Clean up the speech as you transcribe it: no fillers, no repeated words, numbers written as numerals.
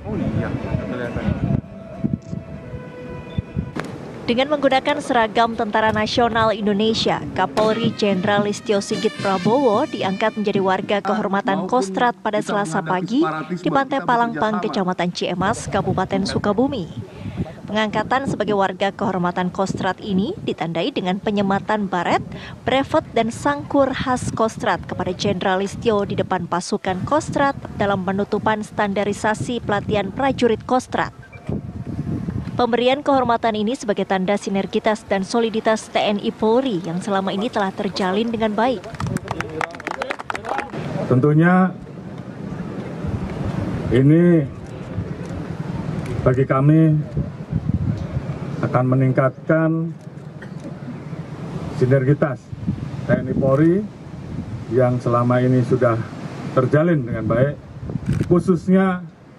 Oh iya, kelihatan. Dengan menggunakan seragam Tentara Nasional Indonesia, Kapolri Jenderal Listio Sigit Prabowo diangkat menjadi warga kehormatan Kostrad pada Selasa pagi di Pantai Palangpang, Kecamatan Ciemas, Kabupaten Sukabumi. Pengangkatan sebagai warga kehormatan Kostrad ini ditandai dengan penyematan baret, brevet, dan sangkur khas Kostrad kepada Jenderal Listio di depan pasukan Kostrad dalam penutupan standarisasi pelatihan prajurit Kostrad. Pemberian kehormatan ini sebagai tanda sinergitas dan soliditas TNI Polri yang selama ini telah terjalin dengan baik. Tentunya ini bagi kami akan meningkatkan sinergitas TNI Polri yang selama ini sudah terjalin dengan baik, khususnya